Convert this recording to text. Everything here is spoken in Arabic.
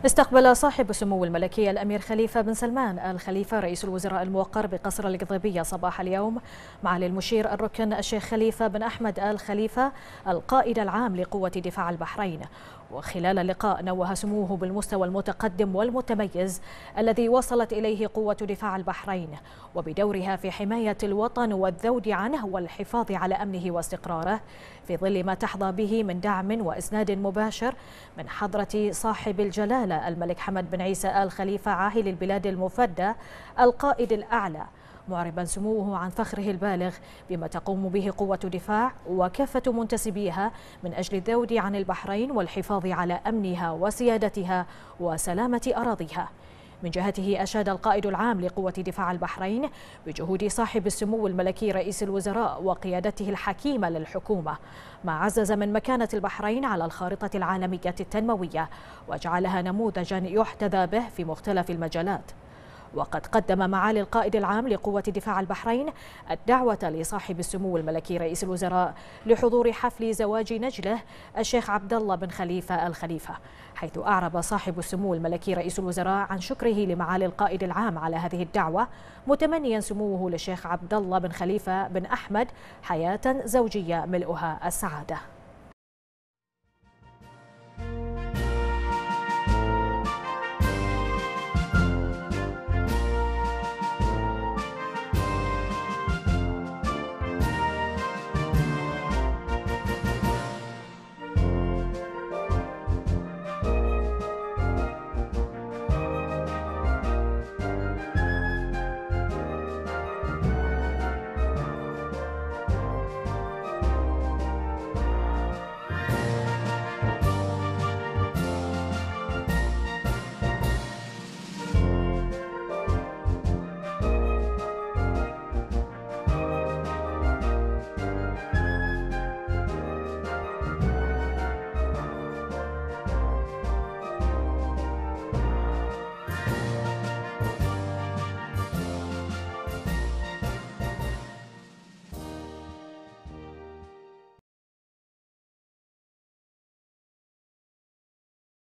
استقبل صاحب السمو الملكي الأمير خليفة بن سلمان آل خليفة رئيس الوزراء الموقر بقصر القضيبية صباح اليوم معالي المشير الركن الشيخ خليفة بن أحمد آل خليفة القائد العام لقوة دفاع البحرين. وخلال اللقاء نوه سموه بالمستوى المتقدم والمتميز الذي وصلت إليه قوة دفاع البحرين وبدورها في حماية الوطن والذود عنه والحفاظ على أمنه واستقراره في ظل ما تحظى به من دعم وإسناد مباشر من حضرة صاحب الجلالة الملك حمد بن عيسى آل خليفة عاهل البلاد المفدى القائد الأعلى، معربا سموه عن فخره البالغ بما تقوم به قوة دفاع وكافة منتسبيها من أجل الذود عن البحرين والحفاظ على أمنها وسيادتها وسلامة أراضيها. من جهته أشاد القائد العام لقوة دفاع البحرين بجهود صاحب السمو الملكي رئيس الوزراء وقيادته الحكيمة للحكومة، ما عزز من مكانة البحرين على الخارطة العالمية التنموية وجعلها نموذجا يحتذى به في مختلف المجالات. وقد قدم معالي القائد العام لقوة دفاع البحرين الدعوة لصاحب السمو الملكي رئيس الوزراء لحضور حفل زواج نجله الشيخ عبد الله بن خليفة آل خليفة، حيث أعرب صاحب السمو الملكي رئيس الوزراء عن شكره لمعالي القائد العام على هذه الدعوة، متمنيا سموه للشيخ عبد الله بن خليفة بن أحمد حياة زوجية ملؤها السعادة.